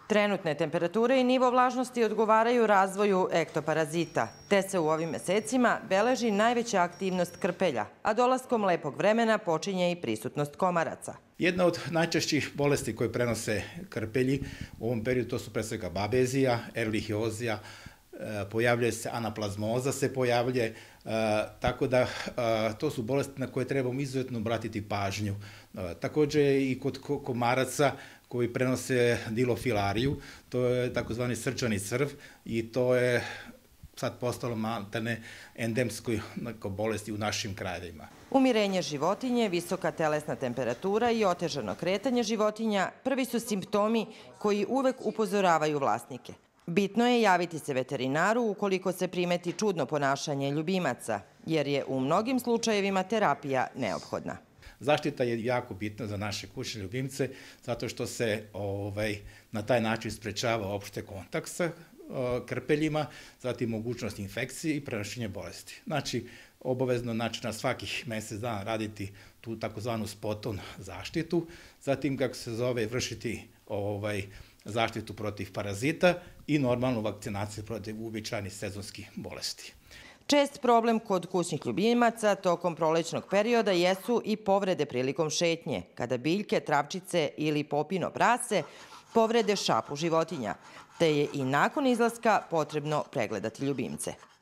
Trenutne temperature i nivo vlažnosti odgovaraju razvoju ektoparazita, te se u ovim mesecima beleži najveća aktivnost krpelja, a dolaskom lepog vremena počinje i prisutnost komaraca. Jedna od najčešćih bolesti koje prenose krpelji u ovom periodu to su pre svega babezija, erlihiozija, pojavljuje se anaplazmoza se pojavljuje, tako da to su bolesti na koje trebamo izuzetno obratiti pažnju. Također i kod komaraca koji prenose dilofilariju, to je takozvani srčani crv i to je sad postalo maltene endemskoj bolesti u našim krajevima. Umirenje životinje, visoka telesna temperatura i otežano kretanje životinja prvi su simptomi koji uvek upozoravaju vlasnike. Bitno je javiti se veterinaru ukoliko se primeti čudno ponašanje ljubimaca, jer je u mnogim slučajevima terapija neophodna. Zaštita je jako bitna za naše kućne ljubimce zato što se na taj način sprečava opšte kontakt sa krpeljima, zatim mogućnost infekcije i prenošenje bolesti. Znači, obavezno na svakih mjesec dana raditi tu takozvanu spot-on zaštitu, zatim, kako se zove, vršiti zaštitu protiv parazita i normalnu vakcinaciju protiv uobičajenih sezonskih bolesti. Čest problem kod kućnih ljubimaca tokom prolećnog perioda jesu i povrede prilikom šetnje, kada biljke, travčice ili popino prase povrede šapu životinja, te je i nakon izlaska potrebno pregledati ljubimce.